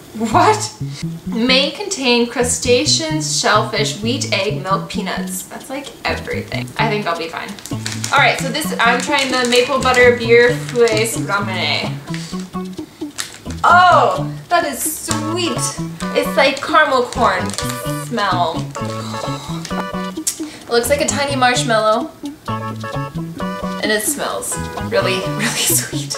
What? May contain crustaceans, shellfish, wheat, egg, milk, peanuts. That's like everything. I think I'll be fine. All right, so this, I'm trying the maple butter beer fouet Ramune. Oh, that is sweet. It's like caramel corn smell. It looks like a tiny marshmallow. And it smells really, really sweet.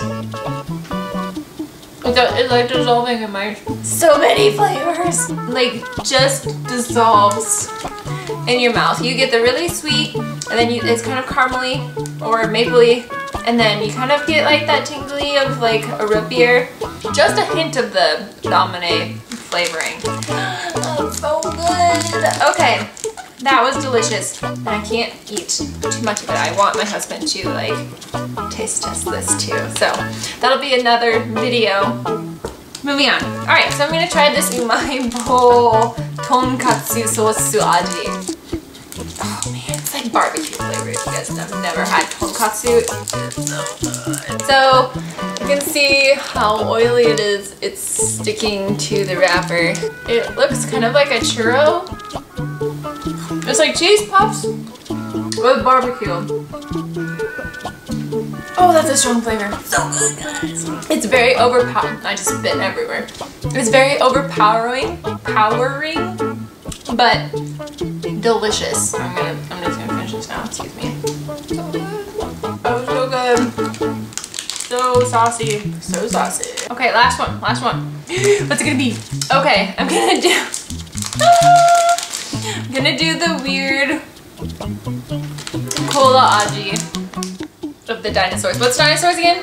It's like dissolving in my... So many flavors! Like, just dissolves in your mouth. You get the really sweet, and then it's kind of caramely or mapley, and then you kind of get like that tingly of like a root beer. Just a hint of the Ramune flavoring. Oh, so good! Okay. That was delicious. And I can't eat too much of it. I want my husband to like taste test this too. So that'll be another video. Moving on. Alright, so I'm gonna try this Umaibo Tonkatsu sauce aji. Oh man, it's like barbecue flavor. If you guys have never had tonkatsu, it's so good. So you can see how oily it is. It's sticking to the wrapper. It looks kind of like a churro. It's like cheese puffs with barbecue. Oh, that's a strong flavor. So good, guys. It's very overpowering. I just spit everywhere. It's very overpowering, but delicious. I'm just gonna finish this now. Excuse me. So good. Oh, so good. So saucy. So saucy. Okay, last one. Last one. What's it gonna be? Okay, I'm gonna do the weird cola aji of the dinosaurs. What's dinosaurs again?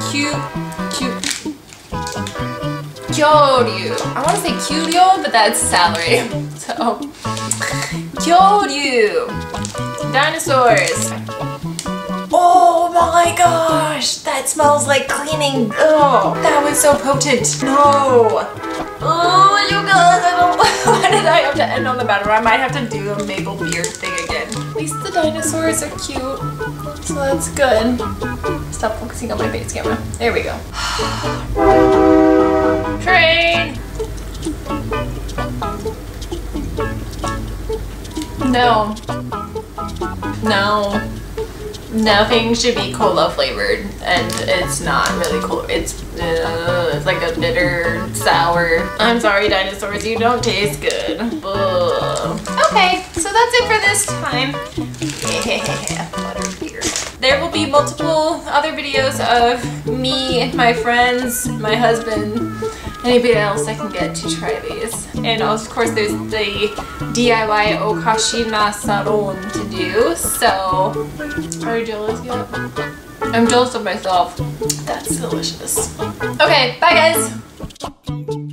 Kyoryu. I want to say Kyoryu, but that's celery. So, Kyoryu. Dinosaurs. Oh my gosh, that smells like cleaning. Oh, that was so potent. No. Oh, you guys, I don't. Why did I have to end on the bad one? I might have to do a maple beard thing again. At least the dinosaurs are cute, so that's good. Stop focusing on my face camera. There we go. Train. No. No. Nothing should be cola flavored, and it's not really cola. It's like a bitter, sour. I'm sorry, dinosaurs, you don't taste good. Ugh. Okay, so that's it for this time. Yeah, butterbeer. There will be multiple other videos of me, my friends, my husband, anybody else I can get to try these. And of course there's the DIY Okashina Salon to do, so are you jealous yet? I'm jealous of myself. That's delicious. Okay, bye guys!